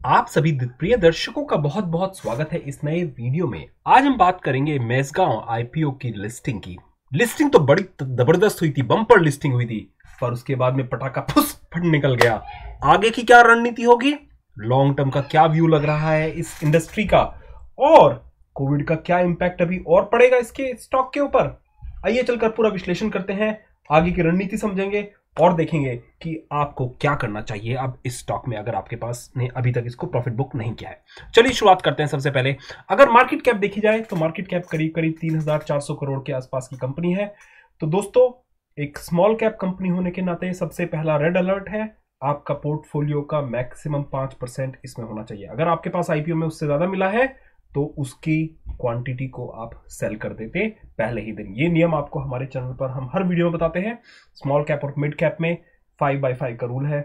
आप सभी प्रिय दर्शकों का बहुत बहुत स्वागत है इस नए वीडियो में। आज हम बात करेंगे मेजगांव आईपीओ की लिस्टिंग की। लिस्टिंग तो बड़ी जबरदस्त हुई थी, बम्पर लिस्टिंग हुई थी, पर उसके बाद में पटाखा फुस फट निकल गया। आगे की क्या रणनीति होगी, लॉन्ग टर्म का क्या व्यू लग रहा है इस इंडस्ट्री का, और कोविड का क्या इंपैक्ट अभी और पड़ेगा इसके स्टॉक के ऊपर। आइए चलकर पूरा विश्लेषण करते हैं, आगे की रणनीति समझेंगे और देखेंगे कि आपको क्या करना चाहिए अब इस स्टॉक में, अगर आपके पास ने अभी तक इसको प्रॉफिट बुक नहीं किया है। चलिए शुरुआत करते हैं। सबसे पहले अगर मार्केट कैप देखी जाए तो मार्केट कैप करीब करीब 3,400 करोड़ के आसपास की कंपनी है। तो दोस्तों, एक स्मॉल कैप कंपनी होने के नाते सबसे पहला रेड अलर्ट है, आपका पोर्टफोलियो का मैक्सिमम 5% इसमें होना चाहिए। अगर आपके पास आईपीओ में उससे ज्यादा मिला है तो उसकी क्वांटिटी को आप सेल कर देते पहले ही दिन। ये नियम आपको हमारे चैनल पर हम हर वीडियो में बताते हैं। स्मॉल कैप और मिड कैप में 5/5 का रूल है।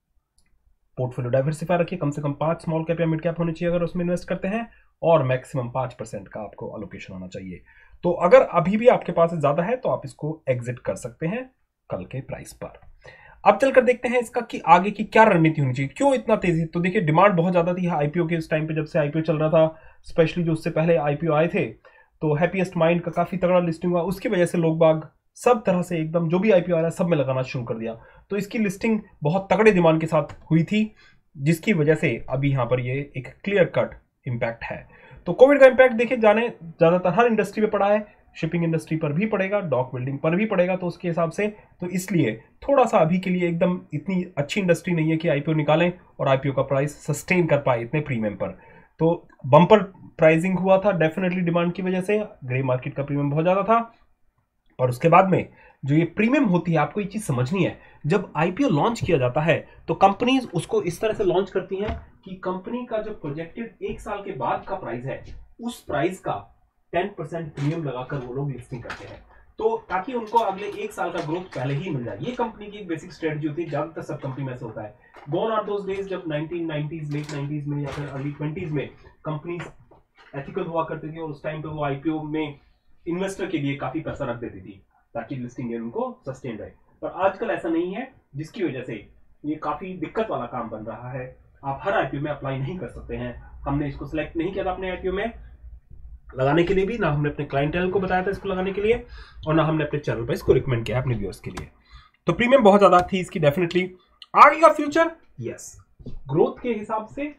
पोर्टफोलियो डाइवर्सिफाई रखिए, कम से कम 5 स्मॉल कैप या मिड कैप होनी चाहिए अगर उसमें इन्वेस्ट करते हैं, और मैक्सिमम 5% का आपको अलोकेशन होना चाहिए। तो अगर अभी भी आपके पास ज्यादा है तो आप इसको एग्जिट कर सकते हैं कल के प्राइस पर। अब चलकर देखते हैं इसका कि आगे की क्या रणनीति होनी चाहिए, क्यों इतना तेजी। तो देखिए, डिमांड बहुत ज्यादा थी आईपीओ के इस टाइम पे, जब से आईपीओ चल रहा था, स्पेशली जो उससे पहले आईपीओ आए थे। तो हैप्पीएस्ट माइंड का काफी तगड़ा लिस्टिंग हुआ, उसकी वजह से लोग बाग सब तरह से एकदम जो भी आईपीओ आ रहा है सब में लगाना शुरू कर दिया। तो इसकी लिस्टिंग बहुत तगड़े डिमांड के साथ हुई थी, जिसकी वजह से अभी यहां पर ये एक क्लियर कट इंपैक्ट है। तो कोविड का इंपैक्ट देखिए जाने ज्यादातर हर इंडस्ट्री में पड़ा है, शिपिंग इंडस्ट्री पर भी पड़ेगा, डॉक बिल्डिंग पर भी पड़ेगा। तो उसके हिसाब से तो इसलिए थोड़ा सा अभी के लिए एकदम इतनी अच्छी इंडस्ट्री नहीं है कि आईपीओ निकालें और आईपीओ का प्राइस सस्टेन कर पाए इतने प्रीमियम पर। तो बम्पर प्राइसिंग हुआ था डेफिनेटली डिमांड की वजह से, ग्रे मार्केट का प्रीमियम बहुत ज्यादा था। और उसके बाद में जो ये प्रीमियम होती है, आपको ये चीज समझनी है, जब आईपीओ लॉन्च किया जाता है तो कंपनीज उसको इस तरह से लॉन्च करती हैं कि कंपनी का जो प्रोजेक्टेड 1 साल के बाद का प्राइस है, उस प्राइस का 10% प्रीमियम लगाकर वो लोग लिस्टिंग करते हैं, तो ताकि उनको अगले 1 साल का ग्रोथ पहले ही मिल जाए। ये कंपनी की एक बेसिक स्ट्रेटजी होती है, ज्यादातर सब कंपनी में ऐसा होता है। गॉन आर दोस डेज जब 1990s लेट 90s में या फिर अर्ली 20s में कंपनीज एथिकल हुआ करती थी, और उस टाइम पे वो आईपीओ में इन्वेस्टर के लिए काफी पैसा रख देती थी ताकि लिस्टिंग उनको सस्टेन रहे। पर आजकल ऐसा नहीं है, जिसकी वजह से ये काफी दिक्कत वाला काम बन रहा है। आप हर आईपीओ में अप्लाई नहीं कर सकते हैं। हमने इसको सिलेक्ट नहीं किया था अपने आईपीओ में लगाने के लिए भी, ना हमने अपने क्लाइंटेल को बताया था इसको लगाने के लिए, और ना हमने अपने चैनल पर इसको रिकमेंड किया अपने व्यूअर्स के लिए। तो प्रीमियम बहुत ज्यादा थी इसकी डेफिनेटली। आगे का फ्यूचर, यस, ग्रोथ के हिसाब से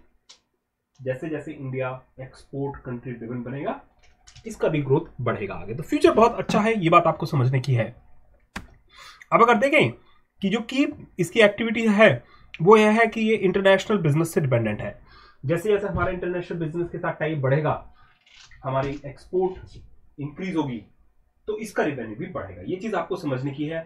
जैसे जैसे इंडिया एक्सपोर्ट कंट्री ड्रिवन बनेगा, इसका भी ग्रोथ बढ़ेगा आगे। तो फ्यूचर बहुत अच्छा है, ये बात आपको समझने की है। अब अगर देखें कि जो की इसकी एक्टिविटी है वो यह है कि ये इंटरनेशनल बिजनेस से डिपेंडेंट है। जैसे जैसे हमारा इंटरनेशनल बिजनेस के साथ टाइप बढ़ेगा, हमारी एक्सपोर्ट इंक्रीज होगी, तो इसका रेवेन्यू भी बढ़ेगा। ये चीज आपको समझने की है।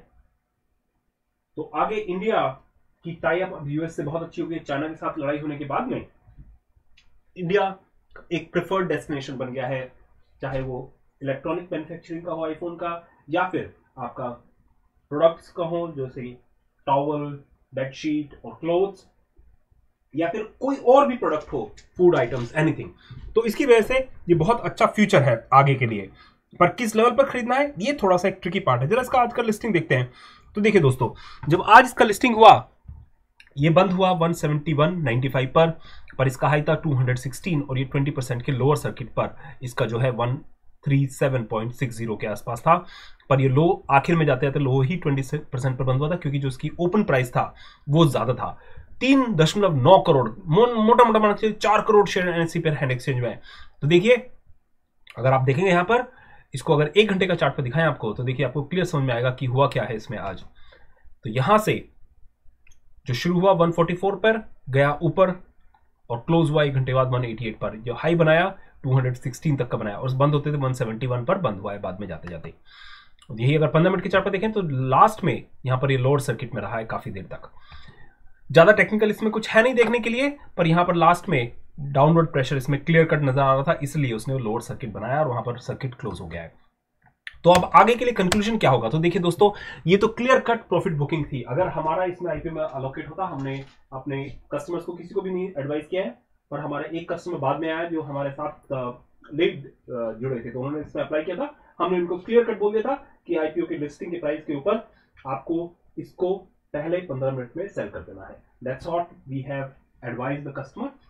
तो आगे इंडिया की टाई अप यूएस से बहुत अच्छी होगी। चाइना के साथ लड़ाई होने के बाद में इंडिया एक प्रेफर्ड डेस्टिनेशन बन गया है, चाहे वो इलेक्ट्रॉनिक मैन्युफैक्चरिंग का हो, आईफोन का, या फिर आपका प्रोडक्ट्स का हो, जैसे टॉवल, बेडशीट और क्लोथ्स, या फिर कोई और भी प्रोडक्ट हो, फूड आइटम्स, एनीथिंग। तो इसकी वजह से ये बहुत अच्छा फ्यूचर है आगे के लिए। पर किस लेवल पर खरीदना है, ये थोड़ा सा एक ट्रिकी पार्ट है। जरा इसका आज का लिस्टिंग देखते हैं। तो देखिए दोस्तों, जब आज इसका लिस्टिंग हुआ, ये बंद हुआ 171.95 पर इसका हाई था 216, और ये 20% के लोअर सर्किट पर इसका जो है 137.60 के आसपास था। पर ये लो आखिर में जाते जाते लो ही 20% पर बंद हुआ था, क्योंकि जो इसकी ओपन प्राइस था वो ज्यादा था, 3.9 करोड़, मोटा मोटा माना 4 करोड़ शेयर एनएससी पर हैंड एक्सचेंज में। तो देखिए, अगर आप देखेंगे यहां पर इसको, अगर 1 घंटे का चार्ट पर दिखाएं आपको, तो देखिए आपको क्लियर समझ में आएगा कि हुआ क्या है इसमें आज। तो यहां से जो शुरू हुआ 144 पर गया ऊपर, और क्लोज हुआ 1 घंटे बाद 188 पर, जो हाई बनाया 216 तक का बनाया, और बंद होते थे 171 पर बंद हुआ है बाद में जाते जाते। यही अगर 15 मिनट के चार्ट पर देखें तो लास्ट में यहां पर ये लोअर सर्किट में रहा है काफी देर तक। ज्यादा टेक्निकल इसमें कुछ है नहीं देखने के लिए, पर यहां पर लास्ट में डाउनवर्ड प्रेशर इसमें क्लियर कट नजर आ रहा था, इसलिए उसने लोअर सर्किट बनाया और वहां पर सर्किट क्लोज हो गया है। तो अब आगे के लिए कंक्लूजन क्या होगा। तो देखिए दोस्तों, ये तो क्लियर कट प्रॉफिट बुकिंग थी। अगर हमारा इसमें आईपीओ में अलोकेट होता, हमने अपने कस्टमर्स को किसी को भी नहीं एडवाइस किया है, पर हमारा एक कस्टमर बाद में आया जो हमारे साथ लेट जुड़े थे, तो उन्होंने इसमें अप्लाई किया था। हमने उनको क्लियर कट बोल दिया था कि आईपीओ की लिस्टिंग के प्राइस के ऊपर आपको इसको पहले 15 मिनट में सेल कर देना है। That's what we have advise the customer.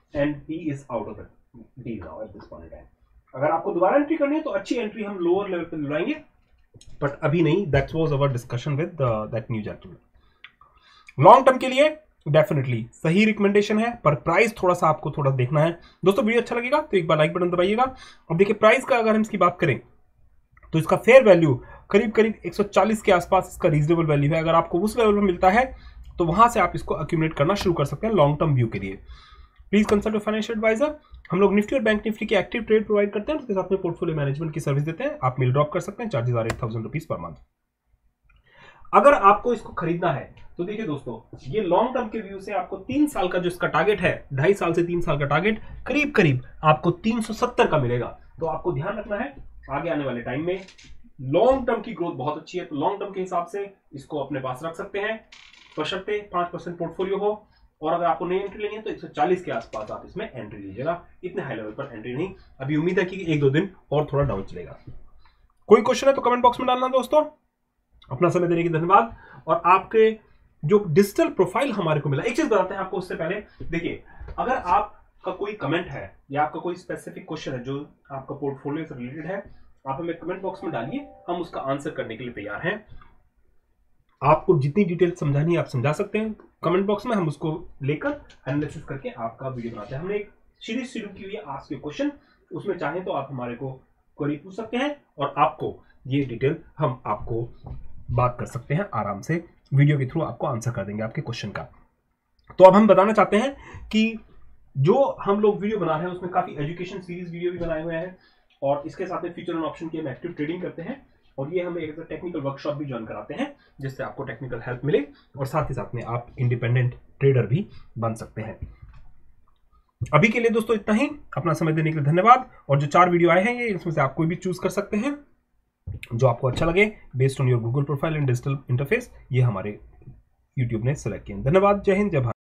And he is out of the deal now at this point time. अगर आपको दोबारा एंट्री करनी है तो अच्छी एंट्री हम लोअर लेवल पे लाएंगे, बट अभी नहीं। That was our discussion with that new gentleman. Long term के लिए डेफिनेटली सही रिकमेंडेशन है, पर प्राइस थोड़ा सा आपको थोड़ा देखना है। दोस्तों वीडियो अच्छा लगेगा तो एक बार लाइक बटन दबाइएगा। अब देखिए प्राइस का अगर हम इसकी बात करें तो इसका फेयर वैल्यू करीब करीब 140 के आसपास इसका रीजनेबल वैल्यू है। अगर आपको उस लेवल में मिलता है तो वहां से आप इसको अक्यूमुलेट करना शुरू कर सकते हैं लॉन्ग टर्म व्यू के लिए। Please consult financial advisor. हम लोग निफ्टी और बैंक निफ्टी की एक्टिव ट्रेड प्रोवाइड करते हैं, उसके साथ में पोर्टफोलियो मैनेजमेंट की सर्विस देते हैं। आप मेल ड्रॉप कर सकते हैं, charges are 8,000 rupees per month. अगर आपको इसको खरीदना है तो देखिए दोस्तों, ये लॉन्ग टर्म के व्यू से आपको 3 साल का जो इसका टारगेट है, 2.5 साल से 3 साल का टारगेट करीब करीब आपको 370 का मिलेगा। तो आपको ध्यान रखना है आगे आने वाले टाइम में लॉन्ग टर्म की ग्रोथ बहुत अच्छी है, तो लॉन्ग टर्म के हिसाब से इसको अपने पास रख सकते हैं, बशर्ते 5% पोर्टफोलियो हो। और अगर आपको नई एंट्री लेनी है तो 140 के आसपास आप इसमें एंट्री लीजिएगा, इतने हाई लेवल पर एंट्री नहीं। अभी उम्मीद है कि 1-2 दिन और थोड़ा डाउन चलेगा। कोई क्वेश्चन है तो कमेंट बॉक्स में डालना दोस्तों। अपना समय देने के धन्यवाद। और आपके जो डिजिटल प्रोफाइल हमारे को मिला, एक चीज बताते हैं आपको उससे पहले। देखिए, अगर आपका कोई कमेंट है या आपका कोई स्पेसिफिक क्वेश्चन है जो आपका पोर्टफोलियो से रिलेटेड है, आप हमें कमेंट बॉक्स में डालिए, हम उसका आंसर करने के लिए तैयार हैं। आपको जितनी डिटेल समझानी है आप समझा सकते हैं कमेंट बॉक्स में, हम उसको लेकर एनालिसिस करके आपका वीडियो बनाते हैं। हमने एक सीरीज शुरू की हुई है आस्क योर क्वेश्चन, उसमें चाहें तो आप हमारे को क्वेरी पूछ सकते हैं और आपको ये डिटेल हम आपको बात कर सकते हैं आराम से, वीडियो के थ्रू आपको आंसर कर देंगे आपके क्वेश्चन का। तो अब हम बताना चाहते हैं कि जो हम लोग वीडियो बना रहे हैं उसमें काफी एजुकेशन सीरीज वीडियो भी बनाए हुए हैं, और इसके साथ में फ्यूचर एंड ऑप्शन की हम एक्टिव ट्रेडिंग करते हैं, और ये हम एक टेक्निकल वर्कशॉप भी ज्वाइन कराते हैं जिससे आपको टेक्निकल हेल्प मिले, और साथ ही साथ में आप इंडिपेंडेंट ट्रेडर भी बन सकते हैं। अभी के लिए दोस्तों इतना ही। अपना समय देने के लिए धन्यवाद। और जो 4 वीडियो आए हैं ये, इसमें से आप कोई भी चूज कर सकते हैं जो आपको अच्छा लगे based on your Google profile and digital interface. ये हमारे यूट्यूब ने सेलेक्ट किए। धन्यवाद। जय हिंद, जय भारत।